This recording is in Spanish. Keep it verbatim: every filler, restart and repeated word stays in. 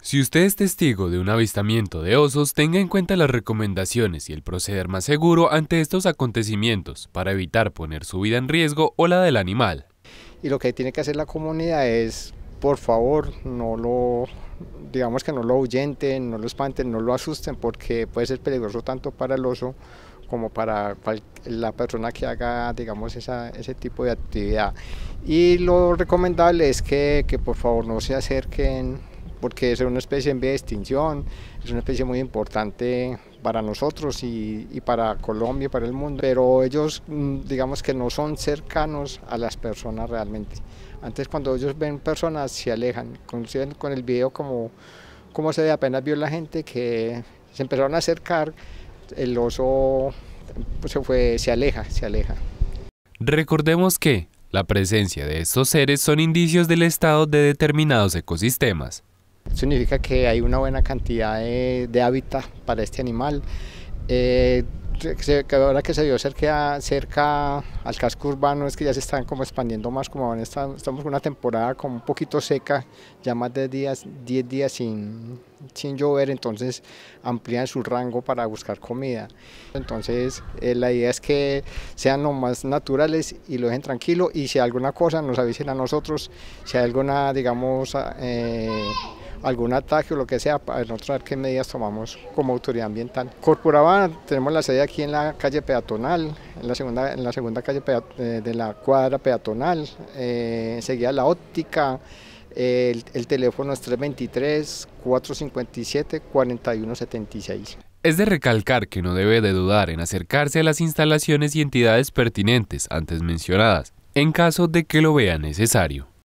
Si usted es testigo de un avistamiento de osos, tenga en cuenta las recomendaciones y el proceder más seguro ante estos acontecimientos para evitar poner su vida en riesgo o la del animal. Y lo que tiene que hacer la comunidad es, por favor, no lo, digamos que no lo ahuyenten, no lo espanten, no lo asusten, porque puede ser peligroso tanto para el oso como para la persona que haga, digamos, esa, ese tipo de actividad. Y lo recomendable es que, que por favor no se acerquen, porque es una especie en vía de extinción, es una especie muy importante para nosotros y, y para Colombia y para el mundo, pero ellos, digamos que no son cercanos a las personas realmente. Antes, cuando ellos ven personas, se alejan, con, con el video como, como se ve, apenas vio la gente que se empezaron a acercar, el oso pues, se, fue, se aleja, se aleja. Recordemos que la presencia de estos seres son indicios del estado de determinados ecosistemas. Significa que hay una buena cantidad de, de hábitat para este animal. Eh, que ahora que se dio cerca, cerca al casco urbano es que ya se están como expandiendo más, como van, estamos en una temporada como un poquito seca, ya más de diez días sin, sin llover, entonces amplían su rango para buscar comida. Entonces eh, la idea es que sean lo más naturales y lo dejen tranquilo, y si hay alguna cosa nos avisen a nosotros, si hay alguna, digamos, eh, algún ataque o lo que sea, para nosotros ver qué medidas tomamos como autoridad ambiental. Corporaba, tenemos la sede aquí en la calle peatonal, en la segunda, en la segunda calle de la cuadra peatonal, eh, enseguida la óptica, eh, el, el teléfono es tres veintitrés, cuatrocientos cincuenta y siete, cuarenta y uno setenta y seis. Es de recalcar que no debe de dudar en acercarse a las instalaciones y entidades pertinentes antes mencionadas, en caso de que lo vea necesario.